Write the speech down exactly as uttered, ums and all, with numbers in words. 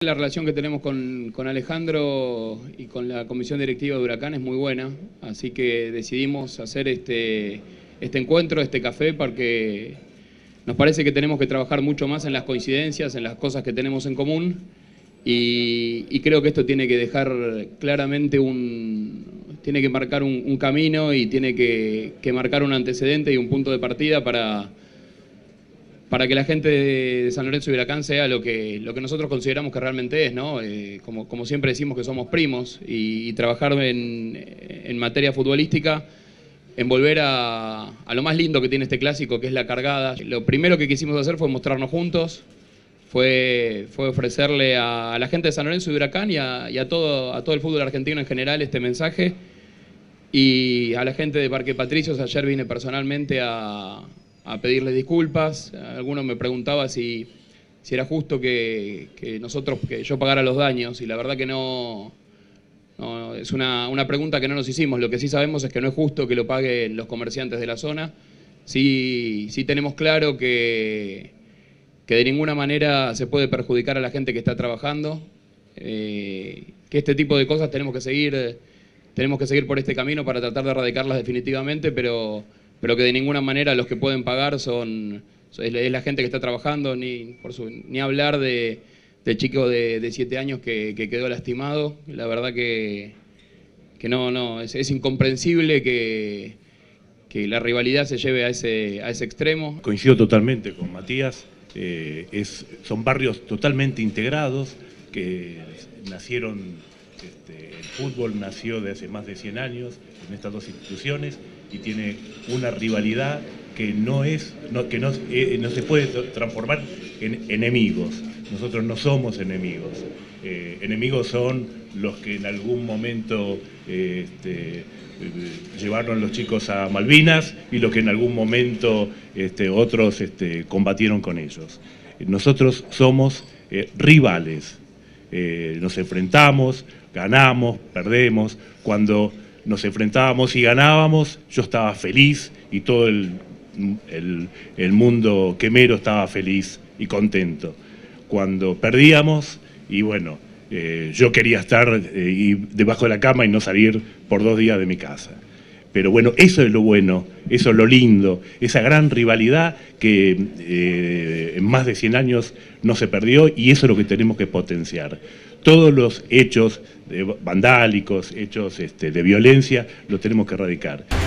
La relación que tenemos con, con Alejandro y con la comisión directiva de Huracán es muy buena, así que decidimos hacer este, este encuentro, este café, porque nos parece que tenemos que trabajar mucho más en las coincidencias, en las cosas que tenemos en común, y, y creo que esto tiene que dejar claramente un... tiene que marcar un, un camino y tiene que, que marcar un antecedente y un punto de partida para... para que la gente de San Lorenzo y Huracán sea lo que, lo que nosotros consideramos que realmente es, ¿no? Eh, como, como siempre decimos que somos primos, y, y trabajar en, en materia futbolística, en volver a, a lo más lindo que tiene este clásico, que es la cargada. Lo primero que quisimos hacer fue mostrarnos juntos, fue, fue ofrecerle a, a la gente de San Lorenzo y Huracán y, a, y a, todo, a todo el fútbol argentino en general este mensaje. Y a la gente de Parque Patricios, ayer vine personalmente a... a pedirles disculpas. Alguno me preguntaba si, si era justo que, que nosotros, que yo pagara los daños, y la verdad que no, no es una, una pregunta que no nos hicimos. Lo que sí sabemos es que no es justo que lo paguen los comerciantes de la zona. Sí, sí tenemos claro que, que de ninguna manera se puede perjudicar a la gente que está trabajando, eh, que este tipo de cosas tenemos que seguir, tenemos que seguir por este camino para tratar de erradicarlas definitivamente, pero pero que de ninguna manera los que pueden pagar son es la gente que está trabajando, ni, por su, ni hablar de, del chico de, de siete años que, que quedó lastimado. La verdad que, que no, no, es, es incomprensible que, que la rivalidad se lleve a ese, a ese extremo. Coincido totalmente con Matías, eh, es, son barrios totalmente integrados, que nacieron, este, el fútbol nació de hace más de cien años en estas dos instituciones, y tiene una rivalidad que no es, no, que no, eh, no se puede transformar en enemigos. Nosotros no somos enemigos. Eh, enemigos son los que en algún momento eh, este, eh, llevaron los chicos a Malvinas, y los que en algún momento este, otros este, combatieron con ellos. Nosotros somos eh, rivales. Eh, nos enfrentamos, ganamos, perdemos. Cuando nos enfrentábamos y ganábamos, yo estaba feliz, y todo el, el, el mundo quemero estaba feliz y contento. Cuando perdíamos, y bueno, eh, yo quería estar eh, y debajo de la cama y no salir por dos días de mi casa. Pero bueno, eso es lo bueno, eso es lo lindo, esa gran rivalidad que eh, en más de cien años no se perdió, y eso es lo que tenemos que potenciar. Todos los hechos de vandálicos, hechos este, de violencia, los tenemos que erradicar.